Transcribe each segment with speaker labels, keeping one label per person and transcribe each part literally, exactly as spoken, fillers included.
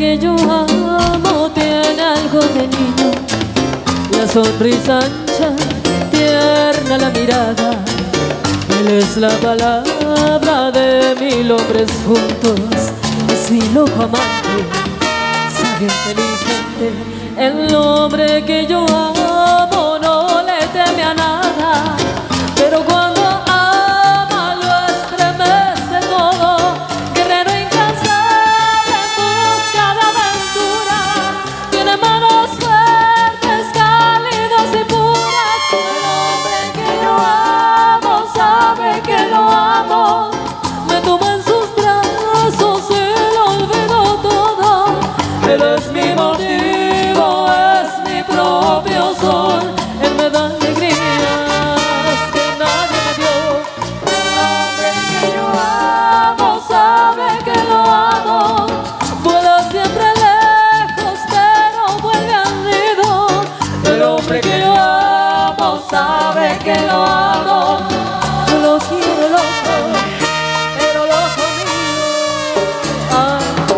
Speaker 1: que yo amo tiene algo de niño, la sonrisa ancha, tierna la mirada. Él es la palabra de mil hombres juntos, es mi loco amante, sabe, inteligente. El hombre que yo amo no le teme a nada, pero cuando ama lo estremece todo. Guerrero incansable en busca de aventuras, tiene manos fuertes, cálidas y puras. El hombre que yo amo sabe que lo amo, me toma en sus brazos y lo olvido todo. Él es mi motivo, es mi propio sol, él me da alegrías que nadie me dio. El hombre que yo amo sabe que lo amo, vuela siempre lejos pero vuelve al nido. El hombre que yo amo sabe que lo amo, yo lo quiero loco, pero loco mío. Ay.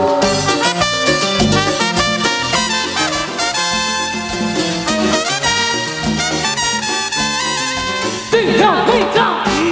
Speaker 1: Venga, venga.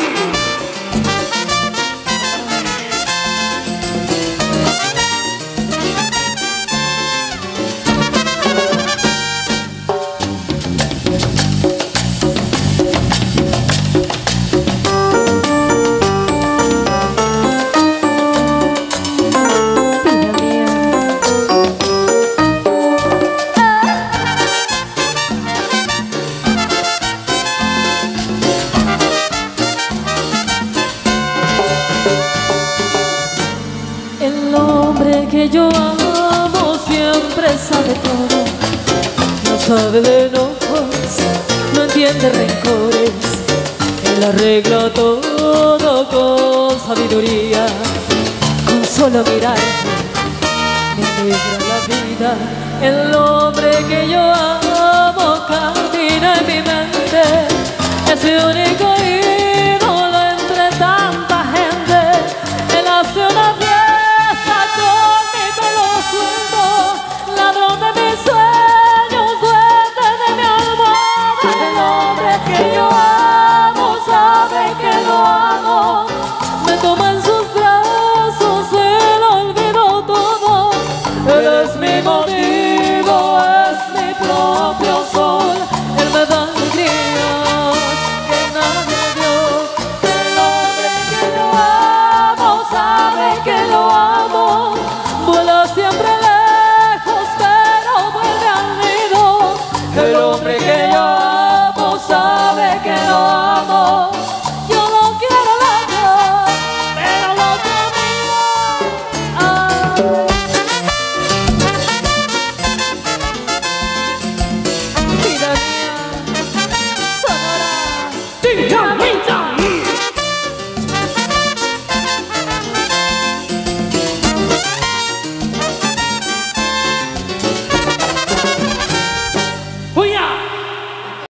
Speaker 1: El hombre que yo amo siempre sabe todo, no sabe de enojos, no entiende rencores, él arregla todo con sabiduría, con solo mirarme me alegra la vida. El hombre que yo amo camina en mi mente, es mi único ídolo entre tanta gente. Él hace una fiesta con mi pelo suelto, ladrón de mis sueños, duende de mi almohada. El hombre que yo